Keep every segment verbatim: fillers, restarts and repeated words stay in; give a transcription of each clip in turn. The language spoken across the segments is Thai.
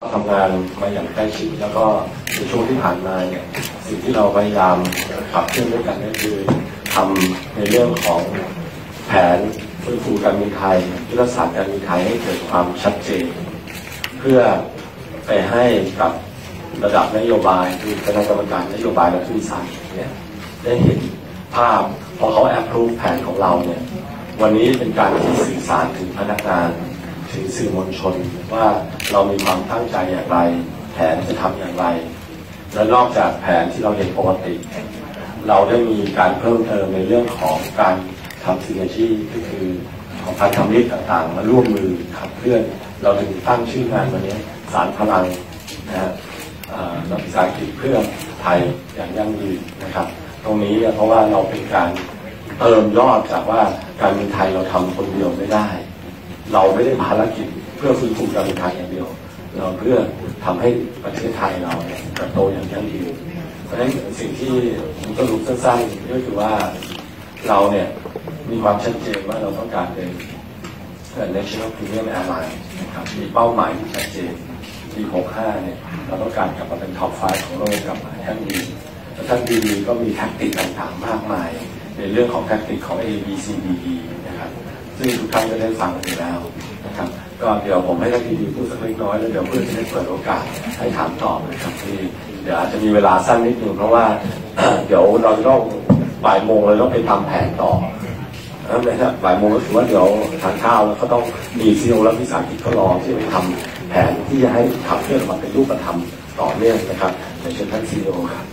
ทำงานมาอย่างใกล้ชิดแล้วก็ในช่วงที่ผ่านมาเนี่ยสิ่งที่เราพยายามขับเคลื่อนด้วยกันก็คือทำในเรื่องของแผนฟื้นฟูการบินไทยยุทธศาสตร์การบินไทยให้เกิดความชัดเจนเพื่อไปให้กับระดับนโยบายคือคณะกรรมการนโยบายและผู้วิสาหกิจเนี่ยได้เห็นภาพพอเขาแอปพรูฟแผนของเราเนี่ยวันนี้เป็นการที่สื่อสารถึงพนักงานถึงสื่อมวลชนว่าเรามีความตั้งใจอย่างไรแผนจะทำอย่างไรและนอกจากแผนที่เราเห็นปกติเราได้มีการเพิ่มเติมในเรื่องของการทำซินเนอร์จีก็คือของการทำลิฟต์ต่างๆมาร่วมมือขับเคลื่อนเราถึงตั้งชื่องานวันนี้สารพลังนะฮะนักวิสาหกิจเพื่อไทยอย่างยั่งยืนนะครับตรงนี้เนี่ยเพราะว่าเราเป็นการเติมยอดจากว่าการบินไทยเราทำคนเดียวไม่ได้เราไม่ได้ภารกิจเพื่อฟื้นฟูการบินไทยอย่างเดียวเราเพื่อทำให้ประเทศไทยเราเนี่ยเติบโตอย่างยั่งยืนเพราะฉะนั้นสิ่งที่ผมสรุปสั้นๆก็คือว่าเราเนี่ยมีความชัดเจนว่าเราต้องการเป็น National Premium Airline นะครับมีเป้าหมายที่ชัดเจนปีหกสิบห้าเนี่ยเราต้องการกลับมาเป็นท็อปไฟว์ของโลกกลับมาทั้งดีและทั้งดีก็มีแท็กติกต่างๆมากมายในเรื่องของแท็กติกของ A B C D E นะครับซึ่งทุกท่านก็ได้ฟังกันอยู่แล้วนะครับก็เดี๋ยวผมให้ท่านดีพูดสักเล็กน้อยแล้วเดี๋ยวเพื่อนจะได้เปิดโอกาสให้ถามตอบนะครับที่เดี๋ยวอาจจะมีเวลาสั้นนิดนึงเพราะว่า เดี๋ยวเราจะต้องบ่ายโมงเลยต้องไปทำแผนต่อแล้วนะครับบ่ายโมงก็ถือว่าเดี๋ยวทานข้าวแล้วก็ต้องมีซีโอและวิสาหกิจก็รอที่ไปทำแผนที่จะให้ขับเคลื่อนออกมาเป็นรูปธรรมต่อเนื่องนะครับในเชิญท่านซีโอครับ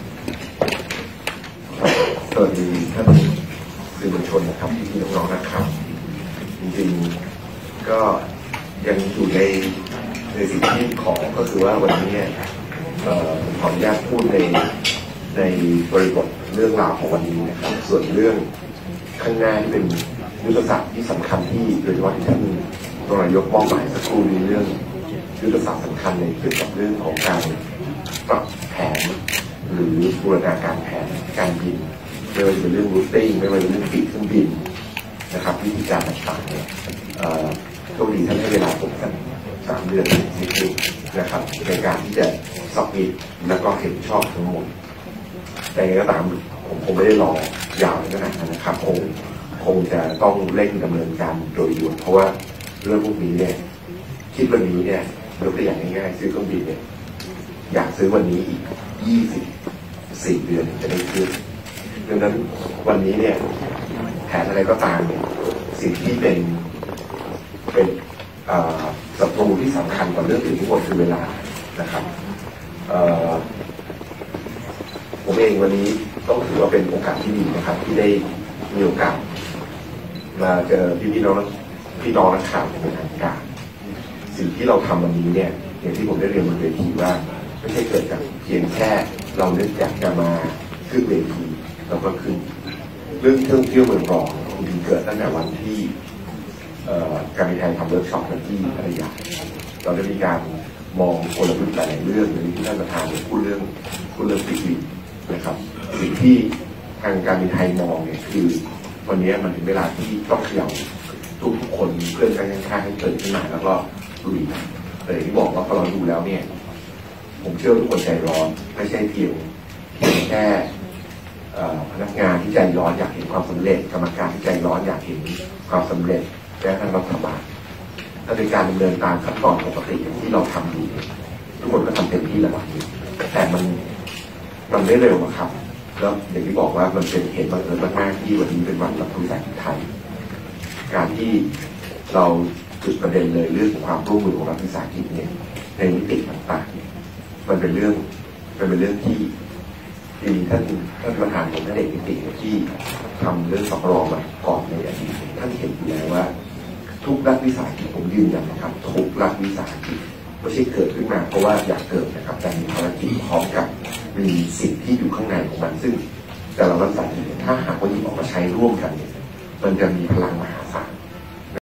สวัสดีท่านสื่อมวลชนนะครับพี่น้องๆนะครับจริงๆก็ยังอยู่ในในสิ่งที่ขอก็คือว่าวันนี้เนี่ยขออนุญาตพูดในในบริบทเรื่องราวของวันนี้นะครับส่วนเรื่องข้างหน้าที่เป็นยุทธศาสตร์ที่สำคัญที่โดยเฉพาะที่ท่านรองนายกมอบหมายสักครู่นี้เรื่องยุทธศาสตร์สำคัญในเกี่ยวกับเรื่องของการปรับแผนหรือบูรณาการแผนการบินไม่ว่าจะเป็นเรื่องรูทติ้งไม่ว่าจะเป็นเรื่องปีกเครื่องบินนะครับวิธีการต่างๆเนี่ยโชคดีท่านให้เวลาผมกันสามเดือนนิดๆนะครับในการที่จะสอบมิตแล้วก็เห็นชอบทั้งหมดแต่ก็ตามผมคงไม่ได้รอยาวขนาดนั้นนะครับคงคงจะต้องเร่งดำเนินการโดยด่วนเพราะว่าเรื่องพวกนี้เนี่ยคิดวันนี้เนี่ยยกตัวอย่างง่ายๆซื้อเครื่องบินเนี่ยอยากซื้อวันนี้อีกยี่สิบสี่เดือนจะได้ซื้อดังนั้นวันนี้เนี่ยแผนอะไรก็ตามเนี่ยสิ่งที่เป็นเป็นศัตรูที่สำคัญกับเรื่องอื่นทั้งหมดคือเวลานะครับผมเองวันนี้ต้องถือว่าเป็นโอกาสที่ดีนะครับที่ได้มีโอกาสมาเจอพี่พี่น้องพี่น้องนักข่าวเป็นทางการสิ่งที่เราทำวันนี้เนี่ยอย่างที่ผมได้เรียนบนเวทีว่าไม่ใช่เกิดจากเพียงแค่เราเนื่องจากจะมาขึ้นเวทีเราก็ขึ้นเรื่องท่องเที่ยวเมืองรองจริงๆเกิดตั้งแต่วันที่การบินไทยทำเวิร์กช็อปกันที่พัทยาเราได้มีการมองกลยุทธ์หลายเรื่องอย่างที่ท่านประธานพูดเรื่องพูดเรื่องปิดวินนะครับสิ่งที่ทางการบินไทยมองเนี่ยคือวันนี้มันถึงเวลาที่ต้องเขย่าทุกคนเพื่อนกันข้างๆให้เกิดขึ้นมาแล้วก็ลุยแต่ที่บอกว่าพอเราดูแล้วเนี่ยผมเชื่อทุกคนใจร้อนไม่ใช่เพียงเพียงแค่พนักงานที่ใจร้อนอยากเห็นความสำเร็จกรรมการที่ใจร้อนอยากเห็นความสำเร็จและทางรัฐบาลถ้าเป็นการดำเนินตามขั้นตอนปกติอย่างที่เราทำอยู่ทุกคนก็ทำเต็มที่แล้วแต่มันมันไม่เร็วครับแล้วอย่างที่บอกว่ามันเป็นเหตุบังเอิญมากๆที่วันนี้เป็นวันรับผู้วิสาหกิจไทยการที่เราจุดประเด็นเลยเรื่องของความร่วมมือของรัฐวิสาหกิจเนี่ยในมิติต่างๆมันเป็นเรื่องมันเป็นเรื่องที่ที่ท่านท่านประธานของท่านเอกนิติที่ทำเรื่องสำรองมาก่อนในอดีตท่านเห็นอยู่แล้วว่าทุกรัฐวิสาหกิจผมยืนยันนะครับทุกรัฐวิสาหกิจไม่ใช่เกิดขึ้นมาเพราะว่าอยากเกิดนะครับแต่มีภารกิจพร้อมกับมีสิ่งที่อยู่ข้างในของมันซึ่งแต่ละรัฐวิสาหกิจถ้าหากว่าหยิบออกมาใช้ร่วมกันเนี่ยมันจะมีพลังมหาศาล